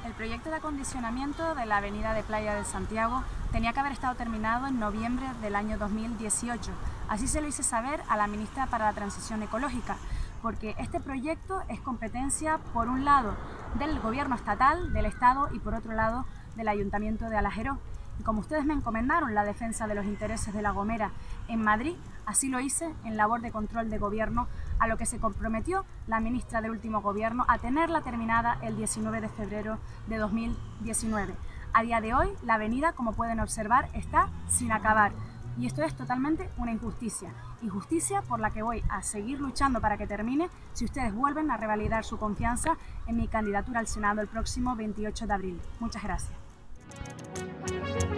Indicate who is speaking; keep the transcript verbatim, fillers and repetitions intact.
Speaker 1: El proyecto de acondicionamiento de la avenida de Playa de Santiago tenía que haber estado terminado en noviembre del año dos mil dieciocho. Así se lo hice saber a la ministra para la Transición Ecológica, porque este proyecto es competencia, por un lado, del gobierno estatal, del Estado, y por otro lado, del Ayuntamiento de Alajeró. Y como ustedes me encomendaron la defensa de los intereses de La Gomera en Madrid, así lo hice en labor de control de gobierno, a lo que se comprometió la ministra del último gobierno a tenerla terminada el diecinueve de febrero de dos mil diecinueve. A día de hoy, la avenida, como pueden observar, está sin acabar. Y esto es totalmente una injusticia. Injusticia por la que voy a seguir luchando para que termine si ustedes vuelven a revalidar su confianza en mi candidatura al Senado el próximo veintiocho de abril. Muchas gracias.